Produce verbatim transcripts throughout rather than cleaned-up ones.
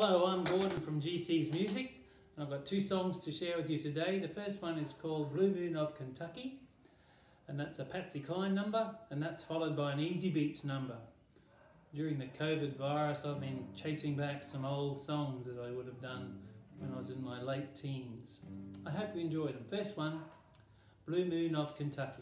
Hello, I'm Gordon from G C's Music, and I've got two songs to share with you today. The first one is called Blue Moon of Kentucky, and that's a Patsy Cline number, and that's followed by an Easy Beats number. During the COVID virus, I've been chasing back some old songs that I would have done when I was in my late teens. I hope you enjoy them. First one, Blue Moon of Kentucky.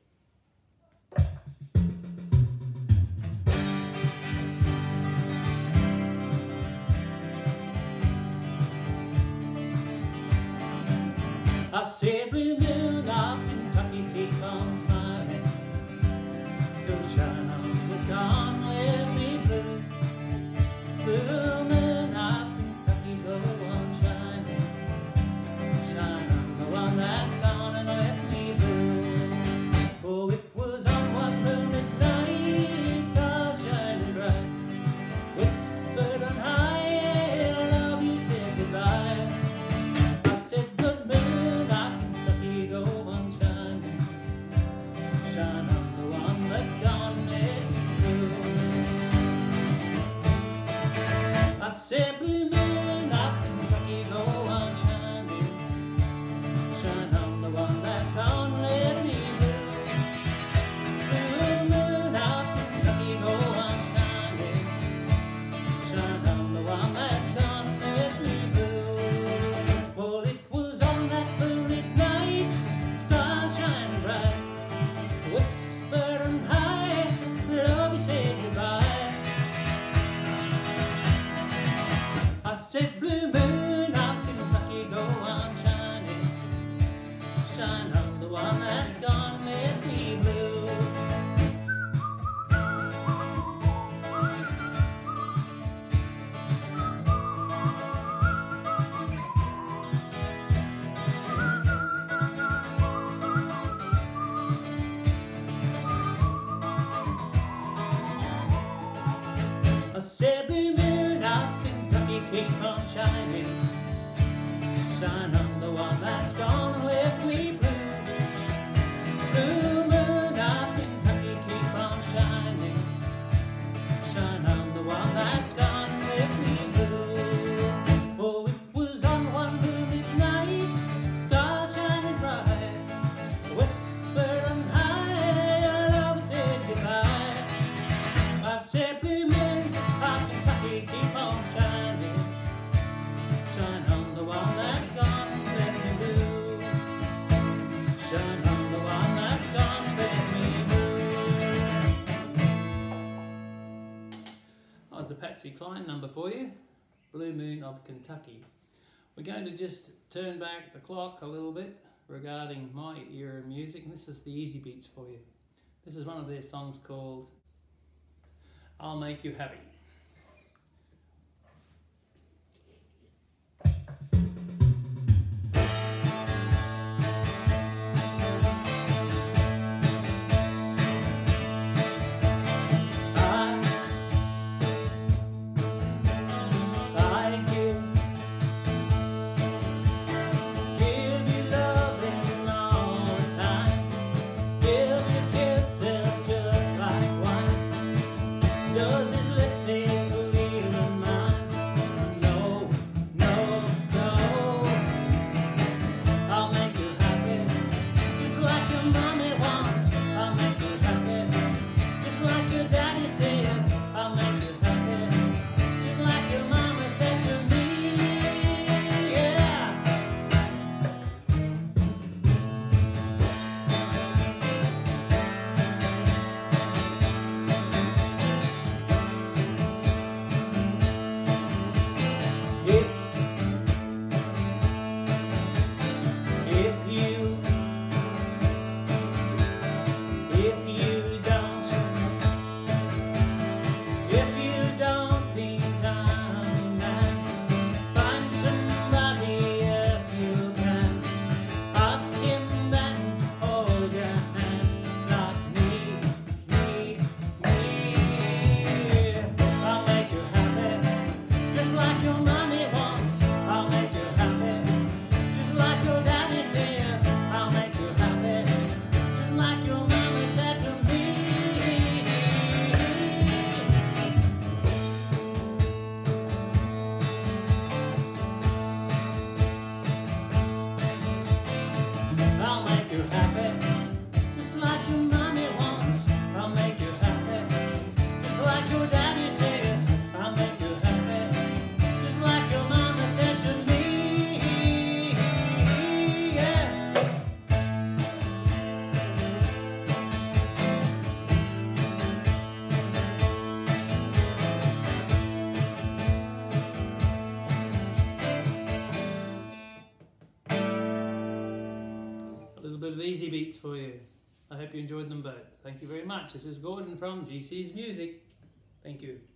I said, blue moon of Kentucky, keep on smiling. Don't shine on the dawn, let me blue. Blue moon of Kentucky, go on shining. Shine on the one that's gone and left me blue. Oh, it was on one moonlit night, stars shining bright. Whispered on high, I love you, said goodbye. I said, good moon. I said, blue moon of Kentucky, go on shining. Shine on the one that's gone, let me blue. Blue moon of Kentucky, go on shining. Shine on the one that's gone, let me blue. Well, it was on that moonlit night, stars shining bright. Whispered and high, love you said goodbye. I said, blue moon of Kentucky, go on shining. Shine on the one that's gone, let me blue. I said, blue moon of Kentucky, keep on shining. Shine on the one that's gone, left me blue. Blue moon of Kentucky, keep on shining. Shine on the one that's gone, left me blue. Oh, it was on one moonlit night, stars shining bright. Whisper and high, I love said goodbye. I said, blue moon of Kentucky, keep on shining. Shine on the one that's gone, let me blue. Shine on the one that's gone, let me blue. That was the Patsy Cline number for you, Blue Moon of Kentucky. We're going to just turn back the clock a little bit regarding my era of music, and this is the Easy Beats for you. This is one of their songs called I'll Make You Happy. Does it lift little bit of easy beats for you. I hope you enjoyed them both. Thank you very much. This is Gordon from G C's Music. Thank you.